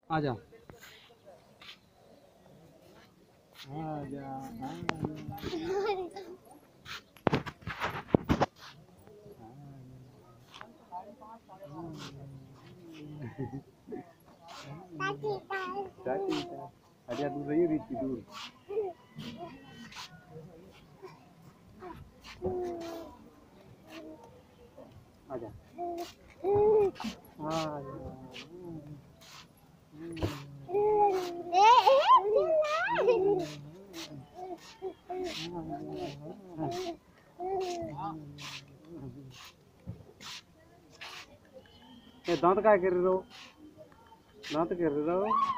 आजा आजा आजा दूर रही रीति दूर आजा दांत काय कर रहे हो दांत कर रहे हो